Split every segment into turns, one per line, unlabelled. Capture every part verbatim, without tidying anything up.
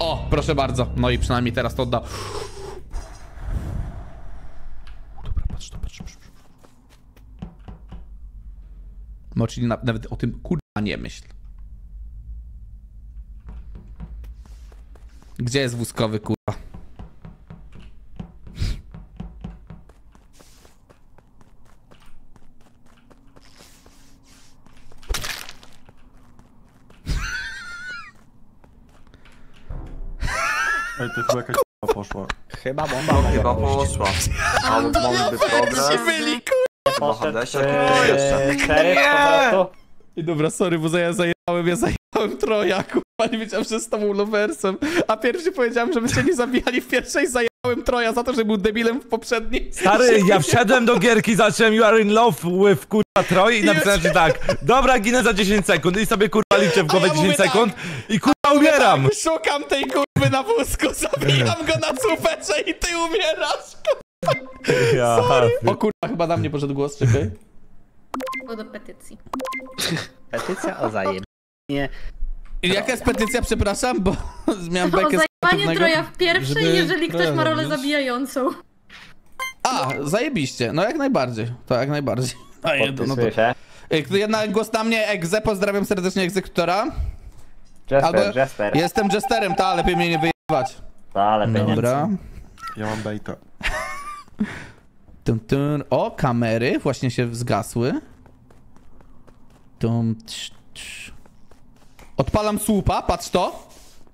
O, proszę bardzo. No i przynajmniej teraz to odda. Dobra, patrz to, patrz. Mochi nawet o tym kurwa nie myśl. Gdzie jest wózkowy kurwa?
Ej, to chyba jakaś k***a poszła.
Chyba bomba.
No chyba poszła. Ale mamy by progres.
byli
Poszedł
Cztery po prostu.
I dobra, sorry, bo ja zajebałem, ja zajebałem Troja, kurwa, nie wiedziałem, że z tobą loversem. A pierwszy powiedziałem, żebyście nie zabijali w pierwszej, zajebałem Troja za to, że był debilem w poprzedniej.
Stary, ja wszedłem do gierki, zacząłem You are in love with kurwa Troy i napisałem ci tak. Dobra, ginę za dziesięć sekund i sobie kurwa liczę w głowę
ja
dziesięć
mówię
sekund
tak,
i kurwa umieram.
Tak, szukam tej kurwy na wózku, zabijam go na cuperze i ty umierasz.
Ja.
O kurwa, chyba na mnie poszedł głos, czekaj.
Było do petycji.
Petycja o zajebanie.
I jaka jest petycja, przepraszam, bo miałem
O
bekę z
zajebanie Troja w pierwszej,
Żeby
jeżeli ktoś ma rolę
Troja
zabijającą.
A, zajebiście, no jak najbardziej, to jak najbardziej. A, jedno, no to...
się.
Jednak głos na mnie, Egze, pozdrawiam serdecznie egzekutora.
Jasper,
Albo-
Jasper.
Jestem jesterem, ta, lepiej mnie nie wyjebać.
Ale
Dobra.
Ja mam baita.
Tum, tum. O, kamery właśnie się zgasły. Tum, tsz, tsz. Odpalam słupa, patrz to.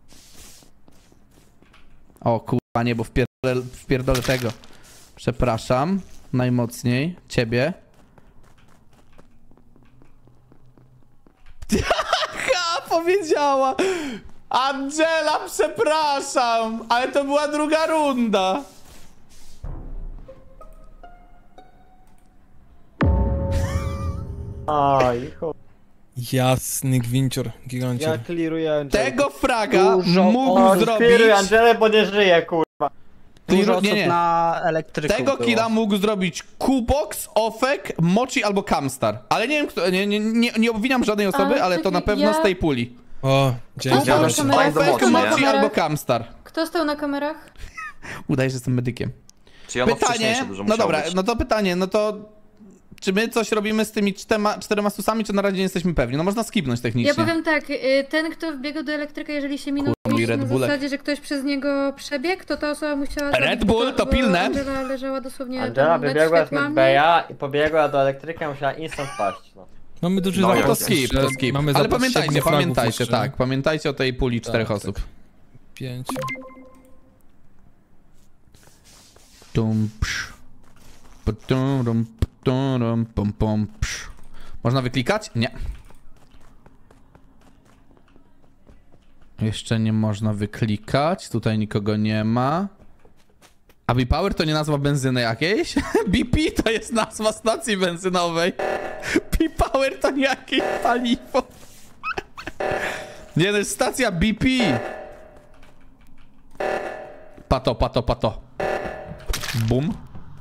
O kurwa, nie, bo wpierdolę, wpierdolę tego. Przepraszam, najmocniej, ciebie. Ha, powiedziała. Angela, przepraszam, ale to była druga runda.
Oj, chuj.
Jasny gwincior, gigancior.
Ja clearuję Angelę.
Tego fraga
Dużo
mógł
osób.
zrobić.
Clearuję Angelę, bo nie żyje, kurwa.
Clearu-
Dużo
nie,
osób
nie.
na elektryku
Tego
było.
killa mógł zrobić Kubox, Ofek, Mochi albo Kamstar. Ale nie wiem kto, nie, nie, nie, nie obwiniam żadnej osoby,
A,
ale to
czekaj,
na pewno
ja-
z tej puli.
O, dzięki.
Ja
już
kamerach-
fajnie do
Ofek,
mocy,
Mochi
nie?
albo Kamstar.
Kto stał na kamerach?
Udaje, że jestem medykiem.
Czy ja no
Pytanie,
wcześniejsze dużo
no
musiało
dobra,
być.
no to pytanie, no to... Czy my coś robimy z tymi czterema, czterema susami, czy na razie nie jesteśmy pewni? No można skipnąć technicznie.
Ja powiem tak, y, ten kto wbiegł do elektryka, jeżeli się minął
Kurwa, mój
na
Red Bullek.
zasadzie, że ktoś przez niego przebiegł, to ta osoba musiała...
Red
zabić,
Bull,
bo-
to
bo
pilne.
Angela leżała dosłownie...
Angela
tam nad
wybiegła z
światłami.
Medbeja i pobiegła do elektryka, musiała instant paść. No.
Mamy duży
No,
zapas.
To
jak
skip, to skip.
Mamy
Ale
zapas
pamiętajcie,
siedmiu fragów
pamiętajcie,
jeszcze.
tak. Pamiętajcie o tej puli czterech
tak.
osób.
Pięciu.
Tum, psz. Putum, rum, putum, rum, pum, pum, psz. Można wyklikać? Nie. Jeszcze nie można wyklikać. Tutaj nikogo nie ma. A B-Power to nie nazwa benzyny jakiejś? B P to jest nazwa stacji benzynowej. B-Power to nie jakieś paliwo. Nie, to jest stacja B P. Pato, pato, pato. Bum.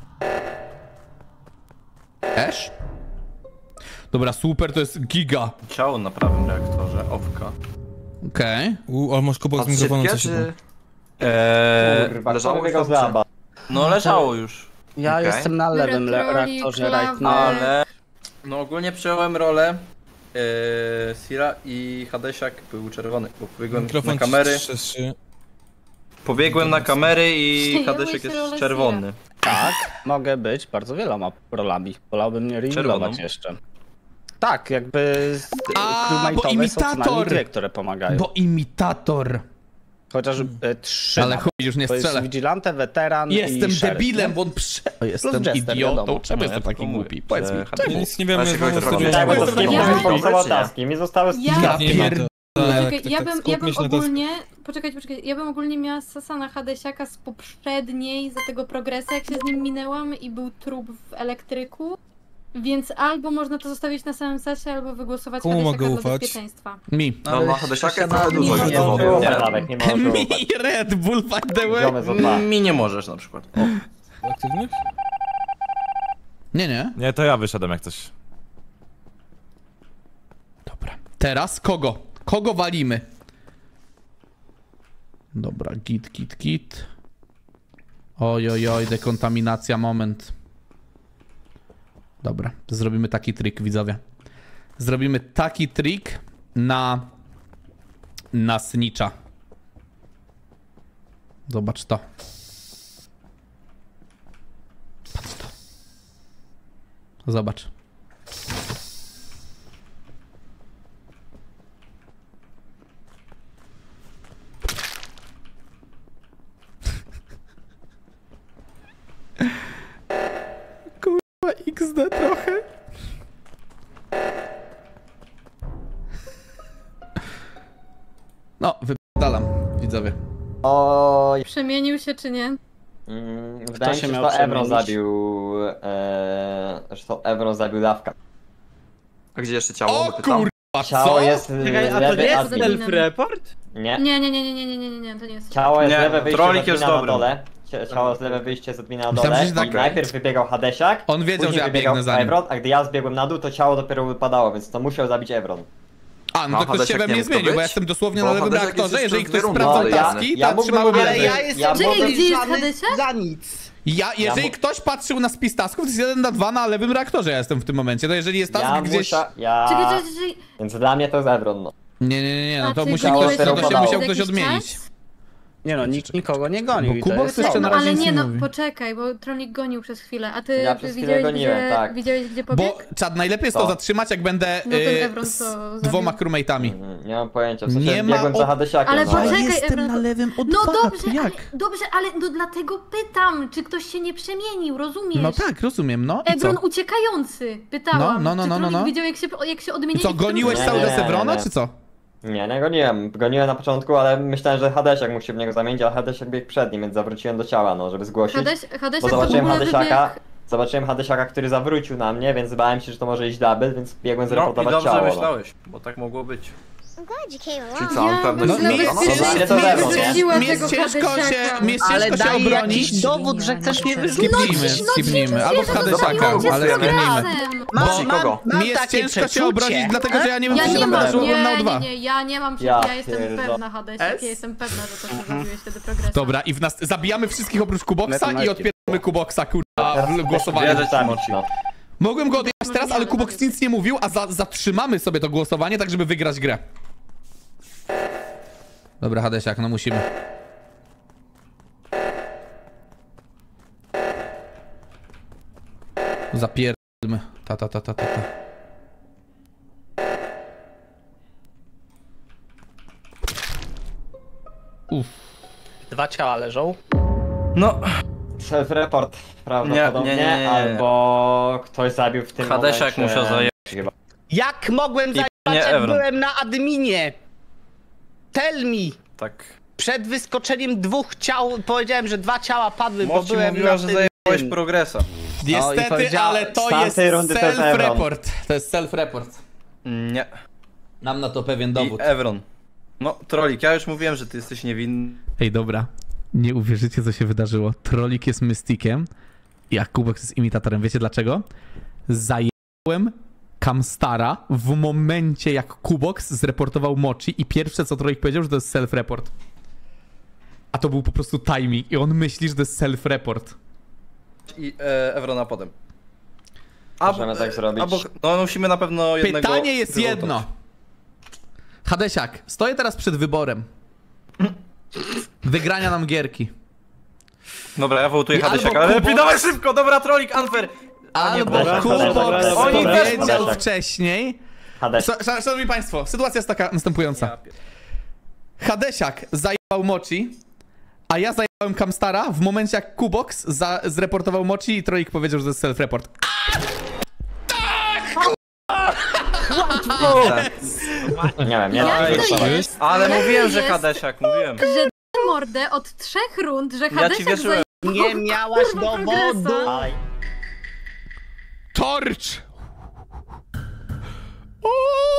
Ash? Dobra, super, to jest giga.
Ciało na prawym reaktorze, owka.
Okej.
U, ale masz kogoś z
A
mikrofonu,
szybkie,
co się
czy...
da.
Eee,
Kurwa,
leżało
kto
już
wybiegał z
dobrze?
laba?
No leżało już.
Ja
Okej.
jestem na lewym le-
Retroli,
reaktorze
klapy.
right now.
Ale no ogólnie przejąłem rolę yy, Sira i Hadesiak był czerwony, bo pobiegłem
Mikrofon
na kamery,
trzy trzy.
pobiegłem na kamery i
Przejęłeś
Hadesiak
rolę
jest
Sira.
czerwony.
Tak, mogę być bardzo wieloma rolami. Wolałbym mnie revealować
Czerwoną?
jeszcze. Tak, jakby z-
A,
crewmate'owe
bo
są co
imitator!
najmniej dwie, które pomagają.
Bo imitator.
Chociaż e, trzy.
Ale
nawet.
chuj, już nie
To jest
strzelę.
Vigilante, weteran
Jestem
i sheriff,
debilem,
nie?
bo on prze... O, jestem
Jester,
idiotą.
wiadomo.
Czemu
No,
jestem
ja
taki
tylko
głupi?
mówię,
Powiedz
że
mi,
Hadesiak-
czemu?
Nic nie wiemy,
Hadesiak
mamy
jest
sobie...
czerwony.
Tak, bo to
Jestem
skipnąłem,
taki
bo
dobry,
są
nie?
taski. Mi zostały
Ja-
Ja
Nie ma
pier...
to.
Poczekaj,
Tak,
ja
tak,
bym, ja
skupmy
bym
się na to.
ogólnie... Poczekajcie, poczekajcie. Ja bym ogólnie miała Sasana Hadesiaka z poprzedniej, za tego progresa, jak się z nim minęłam i był trup w elektryku. Więc albo można to zostawić na samym sesie, albo wygłosować
Komu
Hadesiaka
mogę
dla
ufać?
bezpieczeństwa.
Mi.
No na Hadesiaka jest trochę
nie
dużo
ma-
jest
nie
dowodu.
Nie,
Nie,
Radek, nie możesz
Mi
ufać.
Red Bull, by the way.
Ziomy za dwa.
Mi nie możesz na przykład. O.
Aktywnych?
Nie, nie.
Nie, to ja wyszedłem jak coś.
Dobra. Teraz kogo? Kogo walimy? Dobra, git, git, git. Oj, oj, oj, dekontaminacja, moment. Dobra, zrobimy taki trik, widzowie. Zrobimy taki trik na... na snitcha. Zobacz to. Patrz to. Zobacz. Kurwa, iks de trochę. No, wypadalam, widzowie.
Oj.
Przemienił się czy nie?
Mm, wydaje mi
się
się, że
miał
to Ebron
przemienić?
zabił... E, że to Ebron zabił Lawka.
A gdzie jeszcze ciało?
O
By pytał?
kurwa,
Ciało
co?
jest
Czekaj, a to
lewy
nie jest
admin.
self-report?
Nie.
Nie, nie, nie, nie, nie, nie, nie, nie, nie, to nie jest.
Ciało jest
Nie,
lewe wyjście
Trolik
z
jest
admina na
dobrym.
dole. Cie- Ciało jest lewe wyjście z admina na
Myślałem,
dole.
że tak-
I najpierw wybiegał Hadesiak.
On wiedział,
później
że ja
wybiegał
biegnę za nim.
Ebron, a gdy ja zbiegłem na dół, to ciało dopiero wypadało, więc to musiał zabić Ebron.
A, no
No,
to ktoś się
Hadesiak
we
nie
mnie
mógł to
zmienił, bo
być?
ja jestem dosłownie
Bo
na lewym
Hadesiak jest
reaktorze. Jeżeli
jeszcze
ktoś
w
sprawdzał
rundy,
taski,
ja
to
mógłbym
trzymałem
wiedzieć,
lewy.
ja jestem-
Czekaj,
mogłem-
gdzie jest Hadesiak?
Za nic.
Ja, jeżeli
mu-
ktoś patrzył na spis tasków, to jest jeden na dwa na lewym reaktorze ja jestem w tym momencie. To jeżeli jest task
Ja
gdzieś...
musia... Ja...
Czekaj, czekaj, czekaj.
Więc dla mnie to jest Ebron, no.
Nie, nie, nie, nie, no
A,
to
czyli
musiał
goniłeś
ktoś, no to się
Ebron
musiał
jakiś
ktoś odmienić.
czas?
Nie no, nikt nikogo nie gonił.
Bo
i to
Kubo
jest
chce jeszcze
to.
na
No
razie
ale
nic
nie
nie
no,
mówi.
poczekaj, bo Tronik gonił przez chwilę, a ty
Ja przez chwilę
widziałeś,
goniłem,
gdzie,
tak.
widziałeś gdzie pobiegł?
Bo, Czad, najlepiej jest to
To.
zatrzymać, jak będę
No ten
y,
Ebron
z
to zabił.
dwoma crewmate'ami.
Mhm, nie mam pojęcia, w sensie
Nie ma
biegłem za
op-
Hadesiakiem.
Ale
no,
poczekaj,
jestem
Ebron,
na
to-
lewym od
No
dwa,
dobrze,
to
ale,
jak?
dobrze, ale no dlatego pytam, czy ktoś się nie przemienił, rozumiesz?
No tak, rozumiem, no i co?
Ebron uciekający, pytałam.
No, no, no,
czy
no, no,
Tronik
no.
widział jak się, jak się
I
odmieniali?
co,
w którym
goniłeś
Nie,
cały
nie,
czas
nie,
Evrona,
nie.
czy co?
Nie, nie goniłem. Goniłem na początku, ale myślałem, że Hadesiak musi w niego zamienić, ale Hadesiak biegł przed nim, więc zawróciłem do ciała, no, żeby zgłosić.
Hadeś, Hadesiak
Bo
to w
zobaczyłem
ogóle
Hadesiaka,
wybiegł...
zobaczyłem Hadesiaka, który zawrócił na mnie, więc bałem się, że to może iść double, więc biegłem
No i
zreportować
dobrze
ciało. No.
myślałeś, bo tak mogło być.
I'm glad you came
Czyli
along.
co, on
Ja
pewno
bym
się
No,
za
mi jest,
no,
mi
no,
jest,
to
mi
Ebron,
jest,
nie?
mi jest
tego
ciężko się,
Hadesiaka.
mi jest
Ale
ciężko się
daj
obronić.
jakiś dowód, że chcesz mnie wyrzucić.
Skipnijmy, skipnijmy. Albo w Hadesiaka,
Kogo
ale
głosujemy?
skipnijmy.
Mam,
Bo
kogo?
mam, mam
mi jest
takie
ciężko
przeczucie.
się obronić, dlatego że ja nie wiem,
Ja
co się
nie
tam
mam,
wydarzyło
nie,
na
nie,
dwa.
nie, ja nie mam,
Ja
ja jestem
pierdolę.
pewna Hadesiak, ja jestem pewna, że to ty zrobiłeś wtedy progresem.
Dobra, i w nas zabijamy wszystkich oprócz Kuboksa
Metr na
i odpieramy Kuboksa, kurwa, w
Wierzę
głosowaniu.
ci,
Zabić,
Moci.
no.
Mogłem go odjechać teraz, ale
Możliwe,
Kuboks
możliwe.
nic nie mówił, a za zatrzymamy sobie to głosowanie, tak żeby wygrać grę. Dobra, Hadesiak, no musimy. Zapierdolmy. Ta, ta, ta, ta, ta, ta. Uff.
Dwa ciała leżą.
No,
Self-report prawdopodobnie,
Nie, nie, nie, nie, nie.
albo ktoś zabił w tym
Hadesiak
momencie...
musiał zajebać.
Chyba.
Jak mogłem
I
zajebać,
nie
jak
Evron.
byłem na adminie? Tell me!
tak.
Przed wyskoczeniem dwóch ciał, powiedziałem, że dwa ciała padły, bo
Moci
byłem
mówiła,
na
że
tym...
zajebałeś progresa.
Niestety,
powiedziała-
ale to
z tamtej
jest
rundy to jest
self-report. To jest self-report.
Nie.
Mam na to pewien
I
dowód.
Evron. No, Trolik, ja już mówiłem, że ty jesteś niewinny.
Ej, dobra. Nie uwierzycie, co się wydarzyło. Trolik jest mystikiem, a Kubox jest imitatorem. Wiecie dlaczego? Zajęłem Kamstara w momencie, jak Kubox zreportował Mochi i pierwsze, co Trolik powiedział, że to jest self-report. A to był po prostu timing i on myśli, że to jest self-report.
I e, Evrona potem.
Możemy tak zrobić.
Albo, no musimy na pewno jednego...
Pytanie jest
wywołtować.
jedno. Hadesiak, stoję teraz przed wyborem. Wygrania nam gierki.
Dobra, ja wołtuję
I
Hadesiaka,
albo
ale lepiej
Kubo-
dawaj szybko, dobra, Trolik, unfair.
Albo
dobra,
Kubox
dobra, dobra,
Oni
dobra,
też
powiedział
Hadesiak.
wcześniej.
Hadesiak.
Sz- Szanowni Państwo, sytuacja jest taka następująca. Hadesiak zajebał Mochi, a ja zajebałem Kamstara w momencie, jak Kubox za- zreportował Mochi i Troik powiedział, że to jest self-report.
Nie wiem, nie
Jak
wiem.
to jest?
Ale
Jak
mówiłem,
to
że
jest?
Hadesiak, mówiłem.
Że d- mordę od trzech rund, że
Ja ci
Hadesiak
wierzyłem.
Nie miałaś
kurwa
dowodu!
progresa.
Aj.
Torch! O,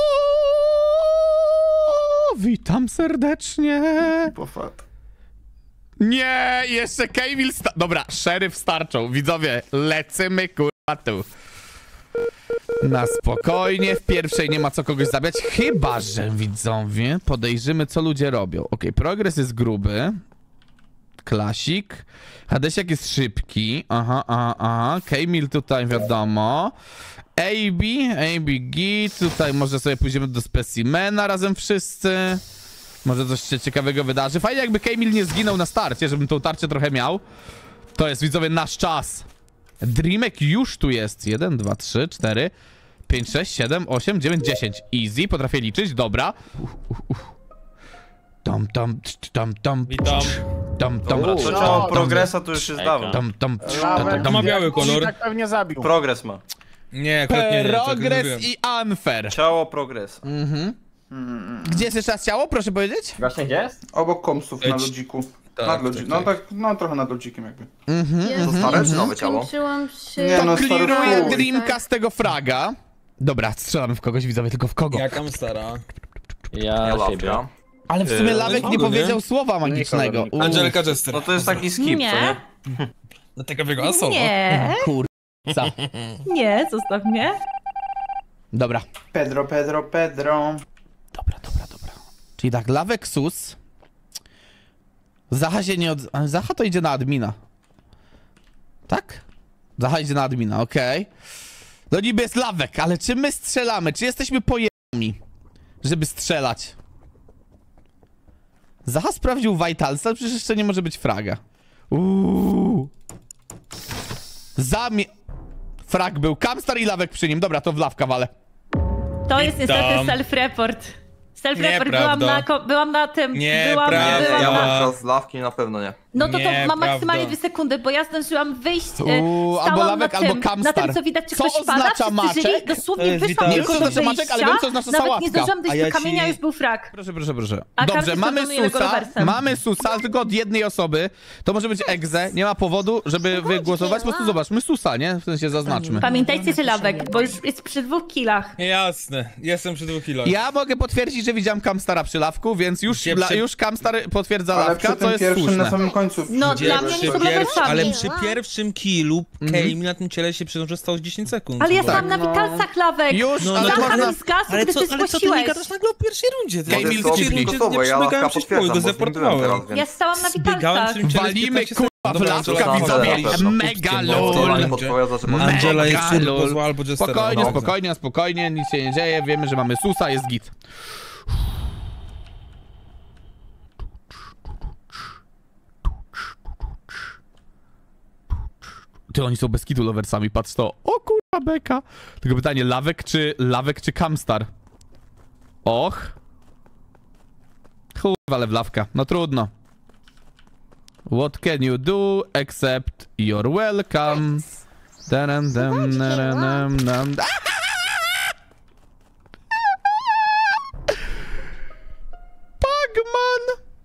witam serdecznie.
Pofat.
Nie, jeszcze Kejmil sta... Dobra, szeryf starczą. Widzowie, lecymy kurwa tu. Na spokojnie, w pierwszej nie ma co kogoś zabiać, chyba że widzowie podejrzymy, co ludzie robią. Okej, okay, progres jest gruby. Klasik. Hadesiak jest szybki. Aha, aha, aha. K-Mill tutaj wiadomo. A B, A B Git. Tutaj może sobie pójdziemy do specimena razem wszyscy. Może coś się ciekawego wydarzy. Fajnie jakby K-Mill nie zginął na starcie, żebym tą tarczę trochę miał. To jest, widzowie, nasz czas. Dreamek już tu jest. jeden, dwa, trzy, cztery, pięć, sześć, siedem, osiem, dziewięć, dziesięć. Easy, potrafię liczyć, dobra. Tam, tam, tam, tam.
Witam.
Tam, tam,
Dobra, to ciało progresa to już jest dawno.
tam, tam,
To ma biały kolor.
Tak pewnie zabił.
Progres ma.
Nie, akurat nie, nie, to
Progres
tylko
i unfair.
Ciało progresa.
Mhm. Gdzie jest jeszcze raz ciało, proszę powiedzieć?
Właśnie gdzie jest?
Obok komsów na
Eć.
lodziku.
Tak,
nad lodzi
tak,
no
tak.
tak, no trochę nad lodzikiem jakby.
Mhm.
To
stare czy nowe ciało?
Skończyłam się...
Nie,
To
no, stary
clearuję
chuj.
Dreamka z tego fraga. Dobra, strzelamy w kogoś, widzowie, tylko w kogo?
Jaka stara?
Ja siebie.
Ale w sumie Lawek nie
Nikogo, nie?
powiedział słowa magicznego.
Nikogo,
Uuu,
Angelika Jester.
No to jest taki skip,
Nie.
co nie?
Dlatego wygląda słowo.
Nie,
Kurca.
nie, zostaw mnie.
Dobra.
Pedro, Pedro, Pedro.
Dobra, dobra, dobra. Czyli tak, Lawek sus. Zacha się nie od... a Zacha to idzie na admina. Tak? Zacha idzie na admina, okej. Okay. No niby jest Lawek, ale czy my strzelamy? Czy jesteśmy pojemni, żeby strzelać? Zacha sprawdził Vitalsa, ale przecież jeszcze nie może być fraga. Uuu. Zamie... Frag był. Kamstar i Lawek przy nim. Dobra, to w lawka walę.
To jest
Witam.
niestety self-report. Self-report, byłam
Nieprawda.
na, ko- byłam na tym,
Nieprawda.
byłam, byłam
Ja
na...
mam
z lawki na pewno nie.
No to to
Nieprawda.
mam maksymalnie dwie sekundy, bo ja zdążyłam wyjść, e,
Uuu,
stałam
albo Lawek,
na
albo
tym,
Kamstar.
na tym, co widać, czy
Co
ktoś pada,
oznacza
wszyscy żyli,
Maczek?
dosłownie
To jest
wyszłam
witam.
tylko
Nie wiem, co
do
oznacza Maczek, ale
wyjścia,
wiem, co oznacza
nawet
sałatka.
nie zdążyłam dojść
A ja
do kamienia,
ci-
już był frak.
Proszę, proszę, proszę.
A
Dobrze,
każdy
mamy
przekonuje jego
susa,
rowersem.
mamy susa, ale tylko od jednej osoby. To może być egze, nie ma powodu, żeby wygłosować, po prostu zobaczmy susa, nie? W sensie zaznaczmy.
Pamiętajcie, że Lawek, bo już jest przy dwóch killach.
Jasne, jestem przy dwóch kilach.
Ja mogę potwierdzić, że widziałem Kamstara przy lawku, więc już,
Gdzie
la,
przy-
już Kamstar potwierdza
Ale
lawka,
przy
co
tym
jest
pierwszym
słuszne.
na samym końcu.
No,
Gdzie-
dla mnie
Przy
nie są
pierwszy,
rowersami.
ale przy pierwszym killu Kejmi na tym ciele się przyznał, że stało z dziesięć sekund.
Ale ja
Tak.
stałam na
No.
witalcach, Lawek.
Już,
No,
ale
no to
Zacha
można...
mi zgasł,
Ale
gdy
co,
ty
ale co ty nie
zgłosiłeś.
gadasz nagle o pierwszej rundzie? Ty
Kamil,
Kamil,
skipnij.
nie przymykałem przez pól, go zreportowałem.
Ja stałam na
Zbiegałem
witalcach.
przy tym ciele z
Walimy,
piętnaście
kurwa, w
sekund.
lawka,
Dobra,
widzowie.
Angela, proszę,
Mega
kupcie,
lol.
no,
Angela
to
podpowiada, że
Mega
Angela jest
lol.
turbo albo Jestera.
Spokojnie,
No.
spokojnie, spokojnie, nic się nie dzieje, wiemy, że mamy susa, jest git. Ty, oni są bez kitu loversami, patrz to. O kurwa beka. Tylko pytanie, Lawek czy Lawek czy Kamstar? Och. Kurwa, ale w lawka. No trudno. What can you do except you're welcome? Daram, dam, naram, dam. Pugman!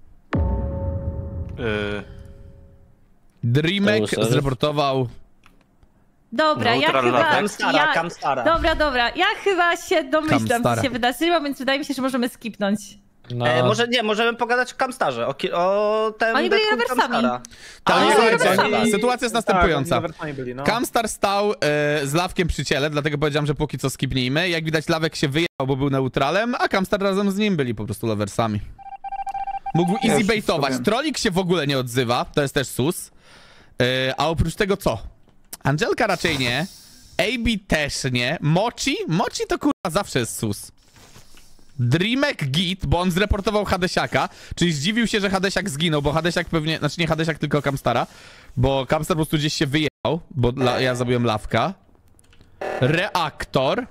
Yy,
Dreamek
To już-
zreportował.
Dobra, ja
Neutral
chyba...
Lawek.
Kamstara,
ja,
Kamstara.
Dobra, dobra, ja chyba się domyślam,
Kamstara.
co się wydarzyło, więc wydaje mi się, że możemy skipnąć.
No. E, może nie, możemy pogadać o Kamstarze, o, ki- o tym
Oni byli
detku
rowersami.
Kamstara.
Tak,
Ale
słuchajcie,
rowersami.
sytuacja jest następująca.
byli, no.
Kamstar stał e, z Lawkiem przy ciele, dlatego powiedziałem, że póki co skipnijmy. Jak widać, Lawek się wyjechał, bo był neutralem, a Kamstar razem z nim byli po prostu loversami. Mógł easy
Też
baitować.
powiem.
Trolik się w ogóle nie odzywa, to jest też sus. E, a oprócz tego co? Angelka raczej nie. A B też nie. Mochi? Mochi to kurwa zawsze jest sus. Dreamek git, bo on zreportował Hadesiaka, czyli zdziwił się, że Hadesiak zginął, bo Hadesiak pewnie, znaczy nie Hadesiak, tylko Kamstara, bo Kamstar po prostu gdzieś się wyjechał, bo la, ja zabiłem Lawka. Reaktor.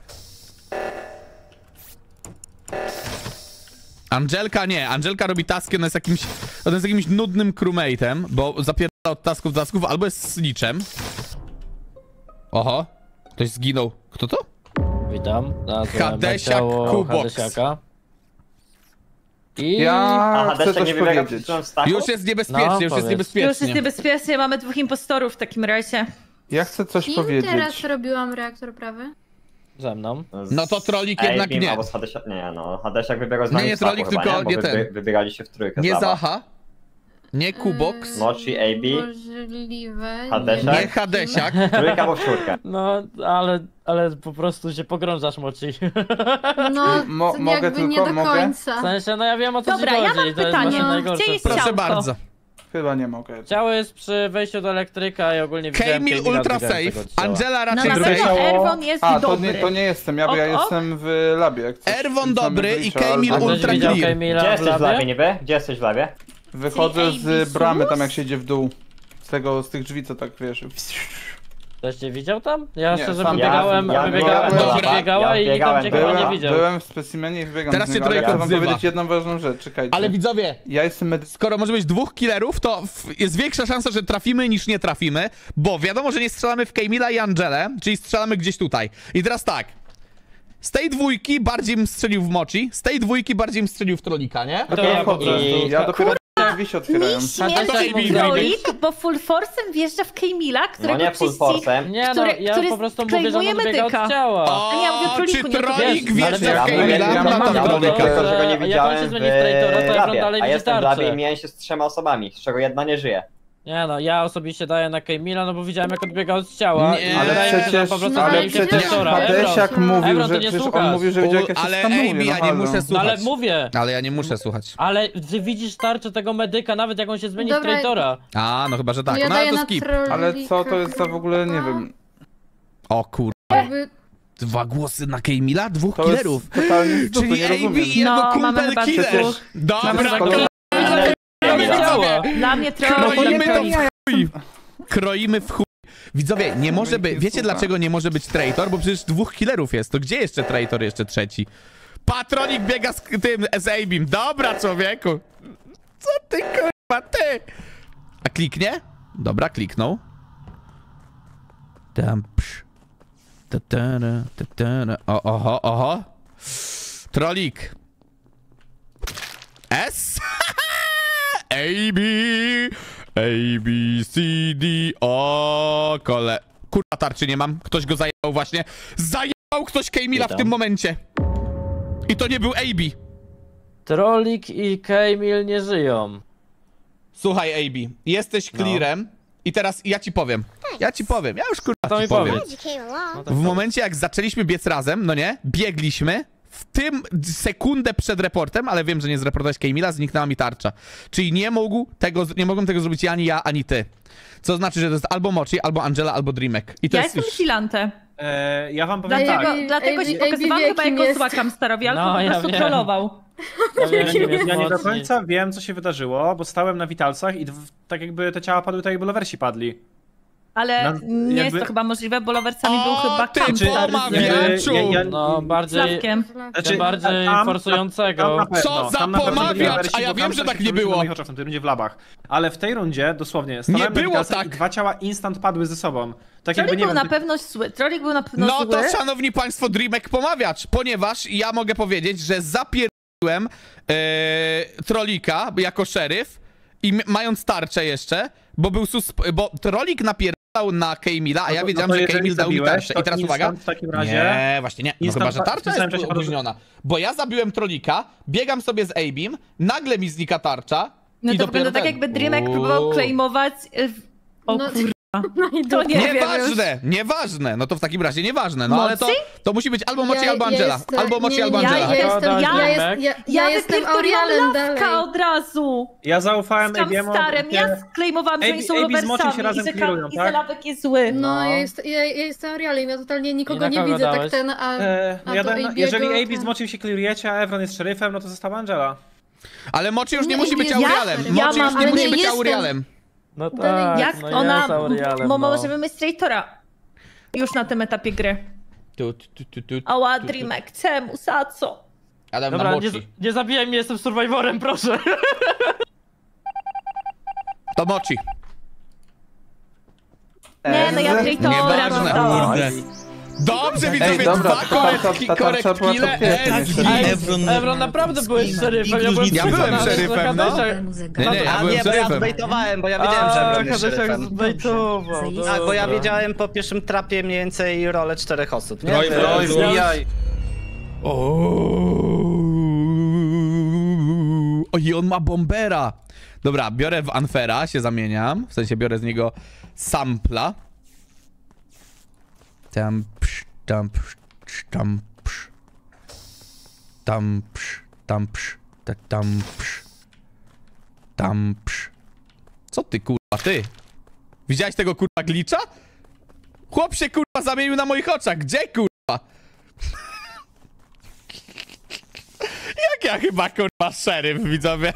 Angelka nie, Angelka robi taski, ona jest jakimś, ona jest jakimś nudnym crewmate'em, bo zapierdala od tasków do tasków, albo jest snitchem. Oho, ktoś zginął. Kto to?
Witam.
Hadesiak Kubox.
I...
Ja
A
chcę
Hadesiak
coś
nie wybiega
powiedzieć.
przed stachu?
Już jest niebezpiecznie,
No,
już jest
powiedz.
Już
niebezpiecznie.
jest niebezpiecznie, mamy dwóch impostorów w takim razie.
Ja chcę coś
Kim
powiedzieć.
teraz robiłam reaktor prawy?
Ze mną.
Z
No to Trolik jednak
A B
nie.
Albo z Hadesiak, nie no, Hadesiak wybiegał z
Nie,
nami
nie
z stachu
Trolik,
chyba,
tylko
nie? Bo
nie
wy,
ten.
wy, wybiegaliście w trójkę
Nie
z Zacha.
Zacha. Nie Kubox.
Mochi, A B,
Możliwe.
Hadesiak.
Nie Hadesiak.
Trójka albo czwórka.
No, ale, ale po prostu się pogrążasz, Mochi.
No,
Mo-
to
mogę
jakby nie
tylko-
do
mogę?
W
końca.
sensie, no ja wiem o co
Dobra,
ci
ja
chodzi.
mam
to jest
pytanie.
właśnie najgorsze.
Gdzie jest
Proszę
ciałko?
bardzo.
Chyba nie mogę.
Ciało jest przy wejściu do elektryka i ogólnie widziałem
Kamil
Kamila,
ultra
widziałem
safe.
tego ciała.
Angela
No
raczej
na
drugie
pewno
safe.
ciało-
Erwon jest
A, to
dobry.
nie, to nie jestem, ja, bo ja
Ok, ok.
jestem w labie. Jak coś,
Erwon
więc mamy
dobry i
Glitcha
Kamil
albo-
A ktoś
ultra
widział
clear.
Kamila
Gdzie
w
jesteś w
labie?
labie niby? Gdzie jesteś w labie?
Wychodzę
Czyli
z
A B
bramy,
sus?
tam jak się idzie w dół. Z tego, z tych drzwi, co tak wiesz.
Ktoś cię widział tam? Ja
Nie,
szczerze
sam-
wybiegałem,
ja- ja
wybiegałem,
byłem-
ona
Dobra.
wybiegała
Ja
i nikt tam
biegałem,
cię chyba nie
Byłem,
widział.
byłem w specimenie i wybiegam
Teraz
z
się
niego, ale ja
trójka
chcę wam
odzywa.
powiedzieć jedną ważną rzecz, czekajcie.
Ale widzowie,
Ja jestem medy...
skoro może być dwóch killerów, to w- jest większa szansa, że trafimy niż nie trafimy, bo wiadomo, że nie strzelamy w Kamila i Angelę, czyli strzelamy gdzieś tutaj. I teraz tak. Z tej dwójki bardziej bym strzelił w Mochi, z tej dwójki bardziej bym strzelił w Trolika, nie?
To ja po prostu.
I-
Ja dopiero drzwi się otwierają.
Mi
A to
śmieszy
tak mówi-
Trolik, bo full force'em wjeżdża w Kamila,
No
którego
nie full
czyści...
force'em.
Nie no,
który-
ja
który
po prostu mówię, że
klejmuje
on odbiega od
medyka.
ciała.
O,
nie, ja mówię o Troliku,
czy
nie o
Trolik
Wiesz,
wjeżdża
ale
w
wiesz,
Kamila?
ja
No
mam
to
to-
Trolika.
Tylko to, że go nie
Jak on
widziałem
się
w
zmieni w traitora, to Evron
labie.
dalej
A
widzi
jestem w labie
tarczę.
i miałem się z trzema osobami, z czego jedna nie żyje.
Nie no, ja osobiście daję na Kamila, no bo widziałem jak odbiega od ciała.
Nie,
i
ale
wydaje mi się, że
przecież,
po prostu
ale
ale
zmienił się w
przecież
traitora.
Hadesiak
Evron.
mówił,
Evron,
że
ty nie
przecież on
słuchasz.
mówił, że widział jak ja się
Ale
skanuję,
Ej Bi, ja
no
nie
halo.
muszę
No ale
słuchać.
mówię,
Ale ja nie muszę słuchać.
ale ty widzisz tarczę tego medyka, nawet jak on się zmieni
Dobra.
w traitora.
A, no chyba, że tak.
Ja
No ale
daję
to
na
skip.
Trolika.
Ale co to jest za w ogóle, nie wiem.
O kur...
Jakby...
Dwa głosy na Kamila? Dwóch
To
killerów.
jest totalnie z dupy,
Czyli
nie
Ej Bi
rozumiem.
i jego
No, mamy
kumpel
chyba
killer.
dwóch.
Dobra,
Mamy
Ciała.
Dla mnie
kroimy
Trolik.
to w chuj. Kroimy w chuj. Widzowie, nie może być... Wiecie dlaczego nie może być traitor? Bo przecież dwóch killerów jest. To gdzie jeszcze traitor, jeszcze trzeci? Patronik biega z tym, z Ej Bim. Dobra, człowieku. Co ty, kurwa, ty? A kliknie? Dobra, kliknął. Tam, psz. Tatara, tatara. O, oho, oho. Trolik. S? A, B, A, B, C, D, o, kole. Kurwa, tarczy nie mam. Ktoś go zajebał właśnie. Zajebał ktoś Kamila w tym momencie. I to nie był A, B.
Trolik i Kamil nie żyją.
Słuchaj, A, B, jesteś clearem i teraz ja ci powiem. Ja ci powiem, ja już
To
kurwa ci
mi
powiem.
powiedz. No
W momencie jak zaczęliśmy biec razem, no nie, biegliśmy, w tym sekundę przed reportem, ale wiem, że nie zreportowałeś Kamila, zniknęła mi tarcza. Czyli nie mógł tego, nie mogłem tego zrobić ani ja, ani ty. Co znaczy, że to jest albo Mochi, albo Angela, albo Dreamek. I to
Ja
jest
jestem
już...
Silante.
E, ja wam powiem
Dlatego-
tak.
Ej,
Dlatego
Ej
się
Bi-
pokazywałam
Ej Bi
chyba
wie, kim
jako
jest.
złakam starowi, albo
No,
po
ja
prostu
wiem.
trollował.
Ja wiem, kim jest
Ja nie do
mocniej.
końca wiem, co się wydarzyło, bo stałem na witalcach i w- tak jakby te ciała padły, tak jakby lowersi padli.
Ale
No,
nie jest
jakby-
to chyba możliwe, bo lowercami był
O,
chyba
ty
Kamstar
pomawiaczu!
Ja- ja-
No,
z
bardziej,
Sławkiem.
tym bardziej
tam-
forsującego.
tam na pewno,
Co za
tam na pewno
pomawiacz?
byli lowersi,
A ja
bo
wiem,
tam
że
coś
tak
się
nie
zrobiło
było.
na moich oczach, w tym rundzie w labach. Ale w tej rundzie, dosłownie, stałem
Nie
na
było
witalcach
tak.
i dwa ciała instant padły ze sobą. Tak jakby,
Trolik
nie
był
wiem,
na pewno zły. Trolik był na pewno
No
zły.
to szanowni państwo, Dreamek pomawiacz, ponieważ ja mogę powiedzieć, że zapierdoliłem e, Trolika jako szeryf i m- mając tarczę jeszcze, bo był susp... bo Trolik napierdał na Kamila, a ja
No to-
wiedziałem,
no to
że
jeżeli
Kamil dał mi
zabiłeś,
tarczę.
to
I teraz
instant
uwaga.
w takim razie-
Nie, właśnie nie. No
instant
chyba, że
pa-
tarcza
w tym samym
jest
czasie padł-
opóźniona. Bo ja zabiłem Trolika, biegam sobie z A B im, nagle mi znika tarcza
No
i
to
dopiero
wygląda tak,
ten.
jakby Dreamek
Uuu.
próbował claimować... y, w- O
No,
kurwa.
No i
To nie wiem już.
Nieważne, nieważne. No to w takim razie nieważne. No
Mocy?
ale to, to musi być albo Mochi,
Ja-
albo
ja
Angela.
jestem-
Albo Mochi,
nie,
albo
nie,
Angela.
Ja, ja jestem,
Ja-
ja, jest, ja, ja,
Ja
jestem
wypierdoliłam
Aurialem dalej.
lawka od razu.
Ja zaufałem
Z
Ebiemu.
Kamstarem. Ja sklejmowałam, że
Ej,
oni są
Ej Bi z Moczem się
loversami i
razem
że,
clearują,
Kam- i
tak?
że lawek jest zły.
No,
No.
ja, jest, ja, ja jestem Aurialem, ja totalnie
I
nikogo
na
nie
kogo
widzę,
dałeś?
tak ten, a...
E,
A
ja
to
dałem,
Abiego,
jeżeli A B
ten.
z Moczym się clearujecie, a Evron jest szeryfem, no to została Angela.
Ale Mochi już nie,
Nie,
musi być
ja-
Aurialem.
ja
Mochi
mam-
już nie
ale
musi
nie
być
jestem.
Aurialem.
No
Dalej,
tak,
Jak
no
ona...
jest Aurialem,
Bo
no.
możemy mieć traitora. Już na tym etapie gry.
Tu, tu, tu, tu, tu,
Ała,
tu, tu.
Dreamek, czemu, za co?
Ale na
Dobra, nie,
Mochi.
nie zabijaj mnie, jestem survivorem, proszę.
To Mochi.
Nie, no ja traitora
Nieważne.
dostałam.
Kurde.
Dobrze, widzowie,
Ej, dobra,
dwa
to ta- ta-
korekki,
ta tarcza była
korektile,
to pierwsze,
S,
nie?
G.
Ej,
Evron-
Evron, naprawdę byłeś szeryfem, ja byłem
Ja
byłem
przekonany, że
szeryfem, no.
Hadesiak-
Nie, nie, ja
A,
byłem
bo ja
szeryfem.
zbejtowałem,
bo ja wiedziałem, że
A,
Evron jest
Hadesiak
szeryfem.
zbejtował,
Tak, bo ja
dobra.
wiedziałem po pierwszym trapie mniej więcej rolę czterech osób, nie?
Troj,
Ty-
troj,
zbijaj.
O i on ma bombera. Dobra, biorę w Unfaira, się zamieniam. W sensie biorę z niego sampla. Tam psz, tam psz, tam psz. Tam psz, tam psz, tak tam psz. Tam psz. Co ty kurwa, ty? Widziałeś tego kurwa glitcha? Chłop się kurwa zamienił na moich oczach. Gdzie kurwa? Jak ja chyba kurwa szeryf, widzowie.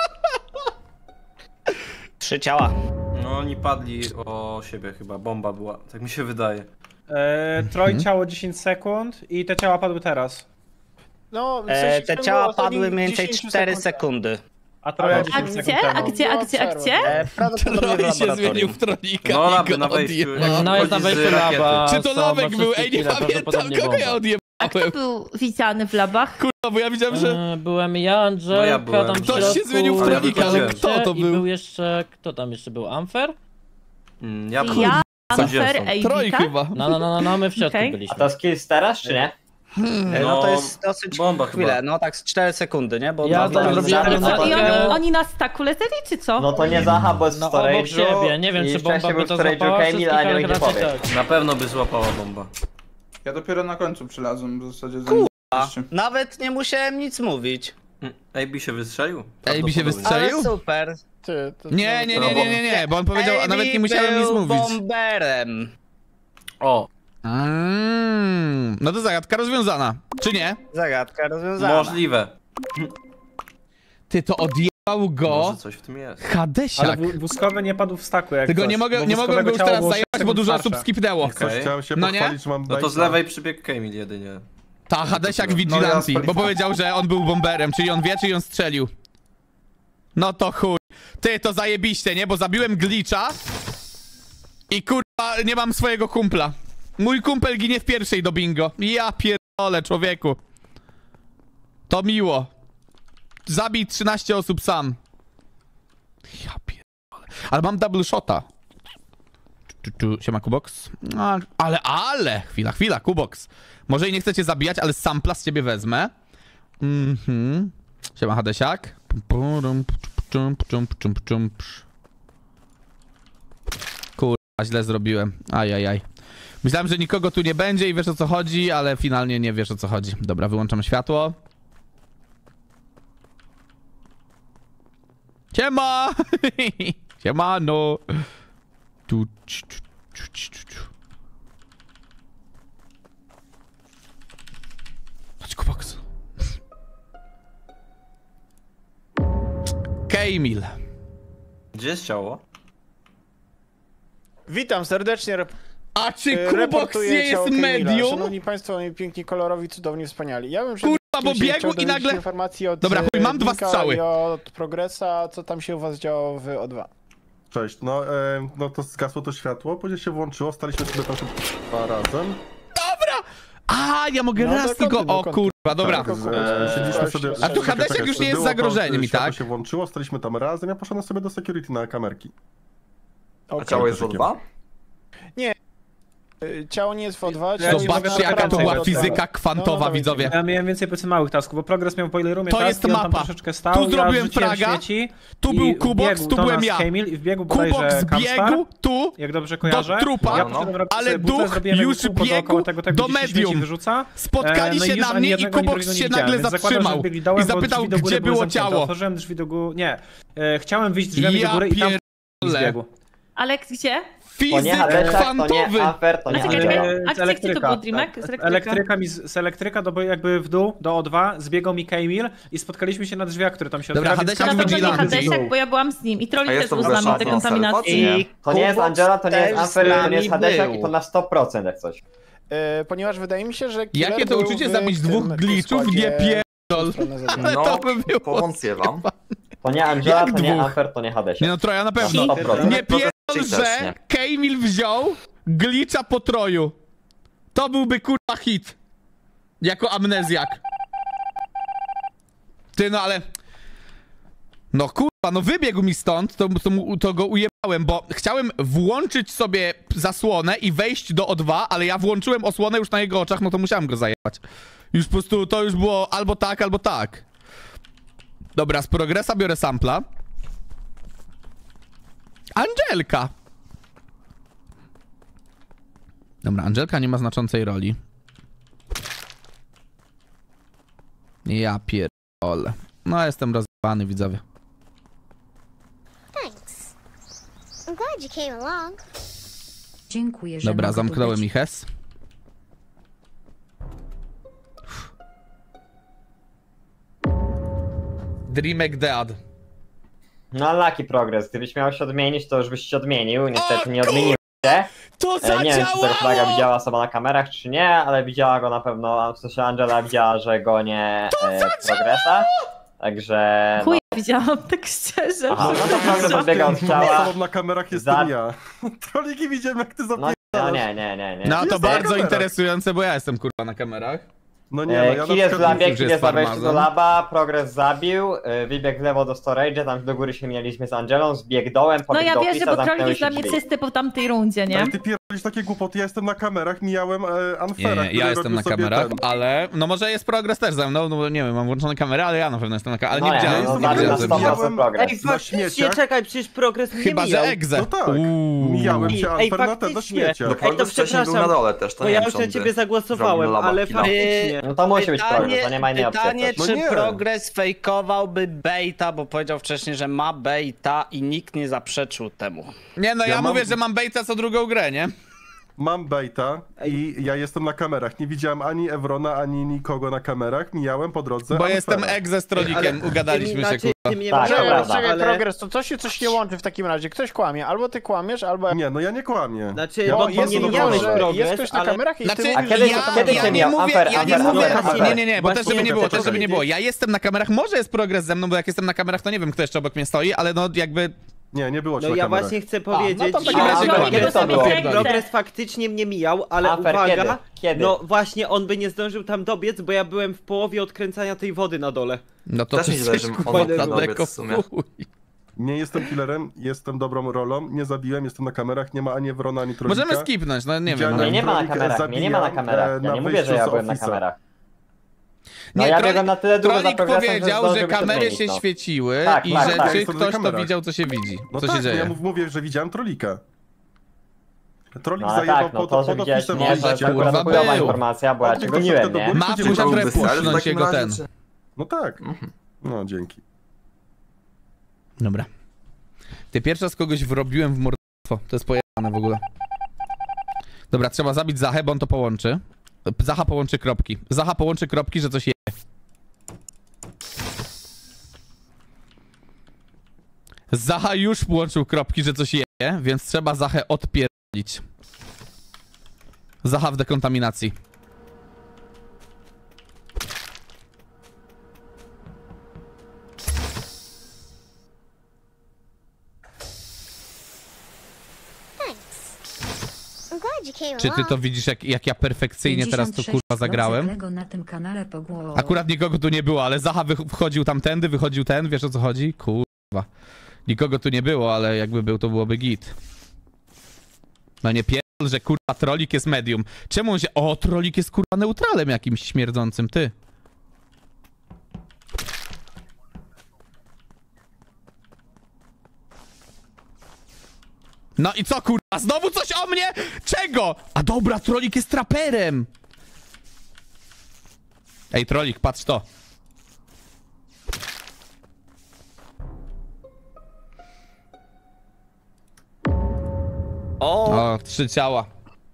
Trzy ciała.
No oni padli o siebie chyba, bomba była, tak mi się wydaje.
E, Troj ciało dziesięć sekund i te ciała padły teraz.
No, w
E,
sensie
te
w
ciała
ciągu
padły mniej więcej
dziesięciu
cztery
sekund.
sekundy.
A Troja
A
dziesięć
gdzie?
sekund temu.
A gdzie? A gdzie? A gdzie?
E, prawdopodobnie w
Troj się
laboratorium.
zmienił w trolika
No
i
laby
go
na wejściu.
odjebał.
jak
No jest na
wchodzi z
wejściu
rakiety.
laba.
Czy to
są
Nowek
na
był?
wszystkich
Ej, nie
killach,
pamiętam,
prawdopodobnie
kogo ja
bomba.
odjebałem.
A kto był widziany w labach?
Kurwa, bo ja widziałem, że...
E, Byłem ja, Angelka,
No ja byłem.
tam w
Ktoś się
środku,
zmienił w
Ale
trolika, ale
wychodziłem.
kto to
I
był?
był jeszcze, kto tam jeszcze był? Amfer?
Mm, Ja
Ja,
Sądziłem,
Unfair,
są.
Ej,
Troj
Wika?
chyba.
No, no, no, no, no my w środku
Okej.
A
byliśmy.
to skills teraz, czy nie?
E, No to jest dosyć
bomba
chwilę,
chyba.
no tak z cztery sekundy, nie? Bo
Ja
dwa
tam
witam
zrobiłem
żadne-
na-
I
Ja-
oni, oni na staku leżeli, czy co?
No to nie Zaha, bo jest
No
w
obok
storage'u
siebie, nie wiem
i
czy bomba
wcześniej
by
był
to
w storage'u
złapała
Kamil,
wszystkich,
ale nie
ale
będzie
raczej
powie.
tak.
Na pewno by złapała bomba.
Ja dopiero na końcu przylazłem w zasadzie. zanim byliście.
Nawet nie musiałem nic mówić.
Mm, A B się wystrzelił?
Ej, by się
Prawdopodobnie.
wystrzelił?
Ale super.
Ty, to,
Nie, nie, nie, nie, nie, nie, bo on powiedział, a
Ej,
nawet nie musiałem nic
był
mówić.
bomberem.
O,
Mm, no to zagadka rozwiązana. Czy nie?
Zagadka rozwiązana.
możliwe.
Ty to odjebał go
Może coś w tym jest.
Ale
Hadesiak.
wó- wózkowy nie padł w staku jak
Tego
coś,
nie mogę,
bo
nie mogłem
wózkowego
go już
ciało
teraz
było
zajebać,
sześć
bo dużo
sekund
osób
starsze.
skipnęło.
Coś
Okej.
chciałem się
No nie?
pochwalić, że mam
No to
bejta.
z lewej przybiegł Kamil jedynie.
Ta Hadesiak
No,
Vigilanti,
ja
bo powiedział, że on był bomberem, czyli on wie, czy on strzelił. No to chuj. Ty, to zajebiście, nie? Bo zabiłem glitcha i kurwa, nie mam swojego kumpla. Mój kumpel ginie w pierwszej do bingo. Ja pierdolę, człowieku. To miło. Zabij trzynaście osób sam. Ja pierdolę. Ale mam double shota. Tu, tu, siema, Kubox. A, ale, ale! Chwila, chwila, Kubox. Może i nie chcecie zabijać, ale sampla z ciebie wezmę. Mhm. Siema, Hadesiak. Kurwa, źle zrobiłem. Ajajaj. Myślałem, że nikogo tu nie będzie i wiesz, o co chodzi, ale finalnie nie wiesz, o co chodzi. Dobra, wyłączam światło. Siema! Siemano! Tu, ciu, ciu, ciu, ciu, ciu. Chodź, Kubox. Kamil.
Gdzie jest ciało?
Witam serdecznie. Rep
A czy
e,
Kubox
reportuję
nie jest
ciało Kamila.
medium?
Szanowni Państwo, oni piękni, kolorowi, cudowni, wspaniali. Ja bym przede
Kurwa, bo
wszystkim się
biegł
chciał
i
dowiedzieć
nagle-
informacji od
Dobra, chuj, mam dwa
Dinka
strzały.
I od Progresa, co tam się u was działo w O dwa.
Cześć, no, e, no to zgasło to światło, później się włączyło, staliśmy sobie tam dwa razem.
Dobra! A, ja mogę
No to
raz tylko...
kontynuuj,
O
kontynuuj.
kurwa, dobra.
Tak, z, e, siedliśmy sobie...
A tu Hadesiak już nie jest
Było to,
zagrożeniem
że
i tak?
Światło się włączyło, staliśmy tam razem, ja poszedłem sobie do security na kamerki.
Okay.
ciało jest o dwa?
Ciało nie jest w O dwa.
Ja
ciało
ci
jest
mogę
w
Zobaczcie,
tak
jaka to była
naprawdę.
fizyka kwantowa,
No, no,
widzowie.
Ja miałem więcej powiedzmy małych tasków, bo progres miał w boiler roomie
To
taski,
jest
on tam
mapa.
troszeczkę stał,
Tu
ja
zrobiłem
wrzuciłem
fraga,
śmieci
tu
i
był Kubox,
wbiegł
tu
do
byłem
nas
ja.
Kamil i wbiegł
Kubox
bodajże Kamstar,
biegł tu,
jak dobrze kojarzę.
trupa,
ja poszedłem robić
ale
sobie butlę,
duch
zrobiłem
już
kółko dookoła
biegł
tego, tego,
do
gdzie się
medium.
śmieci wyrzuca.
spotkali
E, no
się
już
na
ani
mnie i
jednego, ani
Kubox
drugiego
się
nie widziałem,
nagle
więc zakładam, że
zatrzymał
wbiegli dołem,
i
bo
zapytał,
drzwi do góry
gdzie
były
było
zamknięte.
ciało.
Otworzyłem drzwi do góry, nie. E, chciałem wyjść drzwiami
Ja
do góry i tam
pierdolę.
zbiegł.
Alex, gdzie?
To nie
Fizyk
Hadesiak, to
kwantowy.
nie Afer, to
A
nie
czekaj,
Angela.
czekaj.
E, z
Akcja, gdzie to był Dreamek? Z
Z
elektryka.
elektryka, mi, z elektryka do, jakby w dół, do O dwa, zbiegał mi Kamil i spotkaliśmy się na drzwiach, które tam się
Dobra,
otwierały, więc
Hadesiak
Na
Kamil
pewno nie
Vigilanti.
Hadesiak, bo ja byłam z nim i Trolli
A
też
jestem
był z nami
zaszczętny
dekontaminacji.
I
To nie jest
Kubox
Angela, to nie jest
też
Afer,
z
to nie jest
nami
Hadesiak
był.
i to na sto procent jak coś.
E, ponieważ wydaje mi się, że killer
Jakie to
był
uczucie
w
zabić
tym
dwóch glitchów?
składzie
Nie pierdol.
stronę zabiegu.
Ale
No,
to by było...
powątpię wam.
To nie Angela,
Jak
to nie
dwóch?
Afer, to nie
Nie
Hadesiak.
no, Troja na pewno.
sto procent.
Nie pierdol,
Cheaters,
że
nie.
Kamil wziął glitcha po Troju. To byłby kurwa hit. Jako amnezjak. Ty no ale... No kurwa, no wybiegł mi stąd, to, to, mu- to go ujebałem, bo chciałem włączyć sobie zasłonę i wejść do O dwa, ale ja włączyłem osłonę już na jego oczach, no to musiałem go zajebać. Już po prostu to już było albo tak, albo tak. Dobra, z progresa biorę sampla. Angelka. Dobra, Angelka nie ma znaczącej roli. Ja pierdolę. No, jestem rozjebany, widzowie.
Thanks. I'm glad you came along.
Dziękuję, że
Dobra,
mogę tu
zamknąłem
być.
ich hes. Dreamek Dead.
No lucky progress, gdybyś miał się odmienić, to już byś się odmienił, niestety nie odmienił się.
To
E, Nie wiem, czy
zadziałało!
Flaga widziała sama na kamerach, czy nie, ale widziała go na pewno, w sensie Angela widziała, że gonię e, progresa. Także...
Chuj, widziałam, tak szczerze.
Aha, no to progres odbiega od ciała.
Osobą na kamerach jestem
Za-
ja. Troliki widziałem, jak ty
No,
zapierdalasz.
no nie, nie, nie, nie.
No to
Jest na
bardzo
kamerach.
interesujące, bo ja jestem kurwa na kamerach.
No nie, no ja
E, Kill jest w
na przykład...
labie,
już
Kill
jest
jest na wejściu do
farmazon.
laba, progres zabił, e, wybiegł w lewo do storage'a, tam do góry się mieliśmy z Angelą, zbiegł dołem,
No
pobiegł
ja
do
wierzę,
office'a,
bo
zamknęły
troll jest
się
dla mnie
drzwi.
czysty po tamtej rundzie, nie?
Ale ty pierdolisz takie głupoty, ja jestem na kamerach, mijałem e,
Nie,
Unfaira,
nie,
który
ja jestem
robił
na
sobie
kamerach,
ten.
ale... No może jest progres też ze mną, no bo nie wiem, mam włączone kamery, ale ja na pewno jestem na kamerach. Ale
No
nie
nie,
widziałem,
no
nie
zawsze
widziałem,
na
że
sto procent
widziałem.
progres.
Ej, na śmieciach.
czekaj, przecież progres mnie
Chyba, że egze.
No tak,
Uuu.
mijałem cię
Ej,
Unfair na ten, na
faktycznie.
śmieciach.
No progres wcześniej był na dole też, to
Bo
nie
ja
wiem,
już
czy
na
on
ciebie
by
zagłosowałem,
zrobił laba
ale
killa.
faktycznie.
No to musi być progres, to nie ma innej opcji.
Pytanie,
No
czy
nie.
progres fejkowałby baita, bo powiedział wcześniej, że ma baita i nikt nie zaprzeczył temu.
Nie no, ja,
Ja mam-
mówię, że mam baita co drugą grę, nie?
Mam baita i ja jestem na kamerach. Nie widziałem ani Evrona, ani nikogo na kamerach. Mijałem po drodze
Bo
Unfaira.
jestem egze z trolikiem, ugadaliśmy się, kurwa.
Tak, to prawda.
progres, to coś się coś nie łączy w takim razie. Ktoś kłamie, albo ty kłamiesz, albo...
Nie, no ja nie kłamię.
Znaczy,
ja
bo
mam
nie
bardzo dobrą
mijałeś
rolę.
progres,
Jest ktoś na
ale-
kamerach i
Znaczy,
ty
A
mówisz,
kiedy-
że...
ja,
kiedy
ja
cię
nie
miał?
mówię,
Unfair,
ja nie
unfair,
mówię,
unfair,
nie,
unfair.
nie, nie, bo też
Właśnie
żeby nie było,
chcę
też żeby nie było.
powiedzieć.
Ja jestem na kamerach, może jest progres ze mną, bo jak jestem na kamerach, to nie wiem, kto jeszcze obok mnie stoi, ale no jakby...
Nie, nie było cię
No
na
ja
kamerach.
właśnie chcę
no to
powiedzieć,
w takim
A,
razie
a,
kłamie.
kiedy to było?
progres faktycznie mnie mijał, ale
Unfair,
uwaga,
kiedy? Kiedy?
no właśnie on by nie zdążył tam dobiec, bo ja byłem w połowie odkręcania tej wody na dole.
No to
Też
ty
mi się wydaje,
jesteś
że on
kurwa
mógł
daleko
dobiec w sumie.
w chuj.
Nie jestem killerem, jestem dobrą rolą, nie zabiłem, jestem na kamerach, nie ma ani Evrona, ani Trolika.
Możemy skipnąć, no nie wiem.
Widziałem,
No.
Mnie nie ma na
Trolik
kamerach, mnie nie ma na
zabijał,
kamerach.
e,
Ja
na
nie mówię, że
wyjściu
ja
z
byłem na
office'a.
kamerach. No
Nie,
ja
Trolik-
biegłem na tyle długo za
Trolik
progresem, że
powiedział,
zdążył
że
się
kamery
odmienić,
się
no.
świeciły
Tak,
i
tak,
że
tak,
czy
jestem na
ktoś to
kamerach.
widział, co się widzi,
No
co
tak,
się
no ja
dzieje.
mów- mówię, że widziałem Trolika. Trolik
No ale
zajebał
tak, no
pod,
to, że
pod
widziałeś
ofisem
mnie, to
wyjście.
jest
kurwa,
akurat chujowa
był.
informacja, bo ja
On
cię
tylko
goniłem,
szedł do
nie?
góry,
Ma
widziałem,
muszę
że
trochę
był
Ale w
puszczać
takim
jego
razie,
ten.
czy-
No tak. No, dzięki.
Dobra. Ty pierwszy raz kogoś wrobiłem w mordostwo. To jest pojebane w ogóle. Dobra, trzeba zabić Zachę, bo on to połączy. Zacha połączy kropki. Zacha połączy kropki, że coś je. Zacha już połączył kropki, że coś je, więc trzeba Zachę odpierdolić. Zacha w dekontaminacji.
I'm glad you came
Czy ty
along.
to widzisz, jak, jak ja perfekcyjnie teraz to kurwa zagrałem?
Lego na tym kanale po głowie.
Akurat nikogo tu nie było, ale Zacha wy- wchodził tamtędy, wychodził ten, wiesz o co chodzi? Kurwa. Nikogo tu nie było, ale jakby był, to byłoby git. No nie pierdol, że kurwa Trolik jest medium. Czemu on się... O, Trolik jest kurwa neutralem jakimś śmierdzącym, ty. No i co kurwa? Znowu coś o mnie? Czego? A dobra, Trolik jest traperem. Ej, Trolik, patrz to.
O,
O, trzy ciała.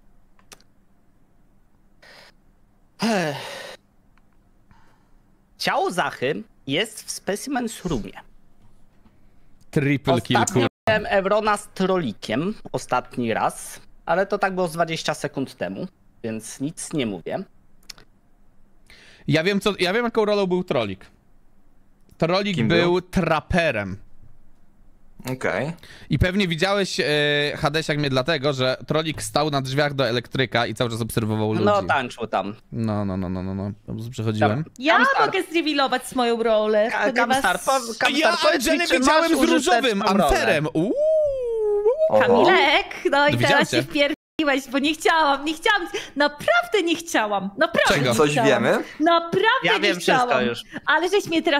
ciało Zachy jest w specimens roomie.
Triple kill,
Ostatnio
kurwa.
miałem Evrona z Trolikiem, ostatni raz, ale to tak było z dwadzieścia sekund temu, więc nic nie mówię.
Ja wiem, co, ja wiem, jaką rolą był Trolik. Trolik
Kim
był,
był?
traperem.
Okej.
I pewnie widziałeś, e, Hadesiak, mnie dlatego, że Trolik stał na drzwiach do elektryka i cały czas obserwował ludzi.
No tańczył tam.
No, no, no, no, no, no. Po prostu Przechodziłem.
Ja
Kamstar.
mogę zrewilować swoją rolę.
Ka-
ponieważ-
Kamstar, po- Kamstar,
Ja
powiedz mi,
Angelę
czy
widziałem
masz
z różowym
użyteczną rolę?
Unfairem. Uuu.
Kamilek, no i
Widziałem
teraz
cię.
się wpierdoliłeś, bo nie chciałam, nie chciałam, naprawdę nie chciałam, naprawdę
Czego?
nie
Coś
chciałam.
wiemy?
Naprawdę
Ja
nie
wiem
chciałam.
wszystko już.
Ale żeś mnie teraz kurwa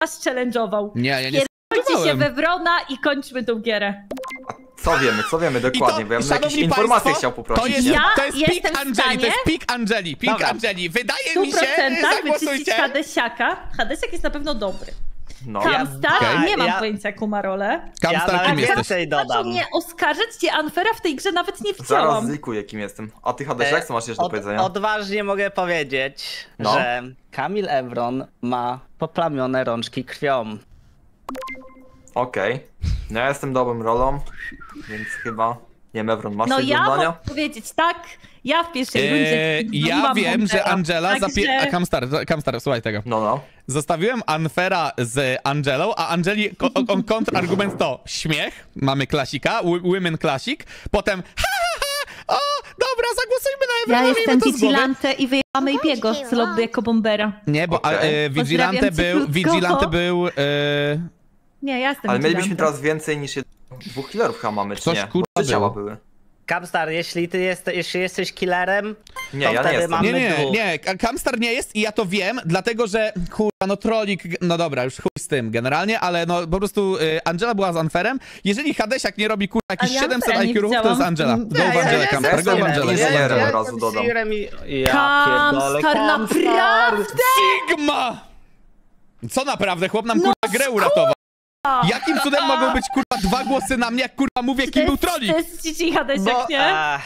was challenge'ował.
Nie, ja nie
Pierdolcie się we Wrona i kończmy tą gierę.
Co wiemy, co wiemy dokładnie,
to,
bo ja bym jakieś informacje chciał poprosić.
To jest,
Ja
to jest
jestem
pik
w
Angeli,
stanie-
to jest pik Angeli, pik
Dobra.
Angeli. Wydaje
W stu
mi się,
procentach wyczyścić
zagłosujcie.
Hadesiaka. Hadesiak jest na pewno dobry.
No.
Kamstar,
Okej.
nie mam
Ja-
pojęcia jaką ma rolę.
Kamstar,
ja
kim
nawet
jesteś?
więcej
Zaczął
dodam.
mnie oskarżać, gdzie Anfera w tej grze nawet nie
Zaraz
widziałam.
zlikuję, kim jestem. A ty, Hadesiak, co masz jeszcze do
Od,
powiedzenia?
odważnie mogę powiedzieć,
No.
że Kamil Evron ma poplamione rączki krwią.
Okej. No ja jestem dobrym rolą, więc chyba... Nie wiem, Evron, masz
No
coś do
ja
dodania?
mogę powiedzieć tak, ja w pierwszej rundzie
Eee, ja
zrobiłam
wiem, że
Bombera,
Angela
także-
zapie... A Kamstar, Kamstar, słuchaj tego.
No, no.
Zostawiłem Anfera z Angelą, a Angeli ko- on kontrargument to śmiech, mamy klasika, w- women classic, potem ha, ha, ha, o, dobra, zagłosujmy na
Ja
Evrona,
jestem
miejmy to z głowy.
Vigilante i wyjechamy i biego z lobby jako bombera.
Nie, bo
Okej.
a, e, Vigilante
Pozdrawiam cię,
był,
krótko.
Vigilante był, e,
Nie, ja jestem
Ale mielibyśmy
Vigilante.
teraz więcej niż jed... dwóch killerów chyba mamy, czy
Coś,
nie?
kurwa,
Bo trzy ciała
było.
były.
Kamstar, jeśli ty jest, jeśli jesteś killerem,
Nie,
to
ja nie
wtedy
jestem.
mamy
nie, nie,
dwóch.
nie, Kamstar nie jest i ja to wiem, dlatego że, kurwa, no trolik, no dobra, już chuj z tym generalnie, ale no po prostu y, Angela była z Anferem. Jeżeli Hadesiak nie robi, kurwa,
Ale
jakiś
ja
siedemset
Anfera
I
nie
Q ruchów, to jest
widziałam.
Angela.
Nie,
Go w
ja-
Angelę,
ja
Kamstar,
jestem
go w Angelę.
killerem.
Inżynierem
Ja- ja
od razu
jestem
dodam.
killerem i- Ja pierdolę,
Kamstar, naprawdę?
Sigma! Co naprawdę? Chłop nam, kurwa, grę uratował. Jakim cudem mogą być, kurwa, dwa głosy na mnie, jak, kurwa, mówię, kim był trolik?
To jest Cici Hadesiak,
Bo,
nie?
a,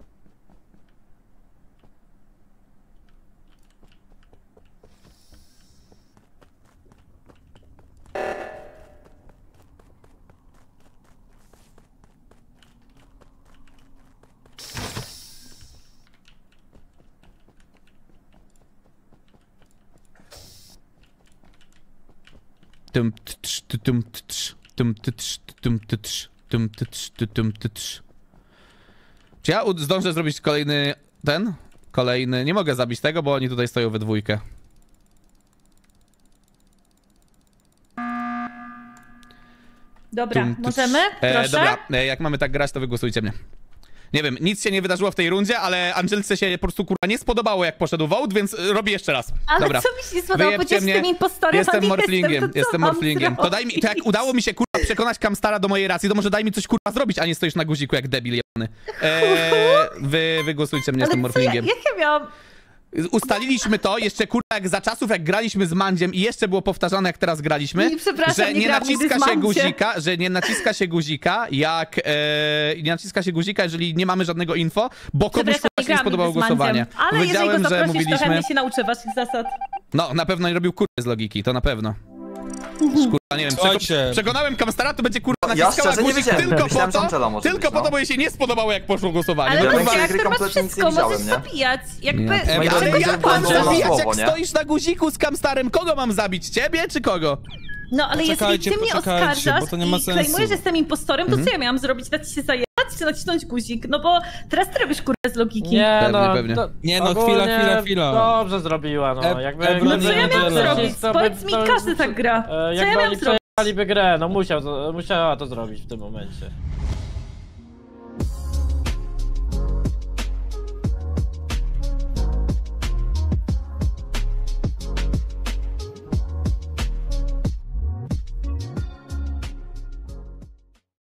Tum, tcz, tu, tum, tcz, tum, tcz, tu, tum, tcz, tum, tcz, tu, tum, tcz. Czy ja u- zdążę zrobić kolejny ten? Kolejny. Nie mogę zabić tego, bo oni tutaj stoją we dwójkę.
Dobra,
Tum, tcz.
możemy? Proszę?
E, dobra, e, jak mamy tak grać, to wygłosujcie mnie. Nie wiem, nic się nie wydarzyło w tej rundzie, ale Angelce się po prostu, kurwa, nie spodobało, jak poszedł vote, więc y, robię jeszcze raz.
Ale
Dobra.
co mi się nie spodobało?
Wyjebcie
Przecież
mnie.
jestem impostorem, a
Jestem
nie
morflingiem,
jestem, to co
jestem
mam
morflingiem. To daj mi, to jak
zrobić?
udało mi się, kurwa, przekonać Kamstara do mojej racji, to może daj mi coś, kurwa, zrobić, a nie stoisz na guziku jak debil jebany. Eee, wy, wygłosujcie mnie, jestem
Ale co ja,
morflingiem.
jak ja miałam...
Ustaliliśmy to jeszcze, kurwa, jak za czasów, jak graliśmy z Mandziem i jeszcze było powtarzane, jak teraz graliśmy,
I przepraszam,
że
nie
nie
grałam nigdy
naciska
z
się
Mandziem.
guzika, że nie naciska się guzika, jak e, nie naciska się guzika, jeżeli nie mamy żadnego info, bo komuś
Przepraszam,
kurwa się nie
grałam
spodobało
nigdy z Mandziem.
głosowanie.
Ale jeżeli
Powiedziałem,
go
że
zaprosisz, to
mówiliśmy.
chętnie się nauczę waszych zasad.
No, na pewno nie robił kurwy z logiki, to na pewno. Kurwa, nie wiem,
Słuchajcie.
przeko przekonałem Kamstara, to będzie kurwa
No, ja
naciskała
szczerze nie
guzik
wiedziałem.
tylko po
Myślałem, że
to,
Angela może
tylko
być,
po to,
no.
bo jej się nie spodobało, jak poszło głosowanie.
Ale
No,
no,
kurwa,
tej
jak
gry
masz
kompletnie nic nie
wszystko, możesz
widziałem, nie?
zabijać. Jakby...
Nie.
Ja
Ale
będzie
jak mam
Angela na
zabijać,
słowo,
jak
nie?
stoisz na guziku z Kamstarem? Kogo mam zabić? Ciebie czy kogo?
No ale jeżeli
Poczekajcie,
ty mnie
poczekajcie,
oskarżasz
bo to nie ma
i
sensu.
klejmujesz, że jestem impostorem, to co ja miałam zrobić? Dać się zajebać czy nacisnąć guzik? No bo teraz ty robisz kurwa z logiki.
Nie
Pewnie,
no,
pewnie.
to-
Nie no,
ogólnie
chwila, chwila, chwila.
Dobrze zrobiła, no.
E-
Jakby,
Ebron
No co ja miałam
Angela.
zrobić?
To by-
Powiedz mi,
to-
każdy tak gra.
E,
Co ja
jakby
miałam
oni
zrobić?
przejechaliby grę, no musiał to, musiała to zrobić w tym momencie.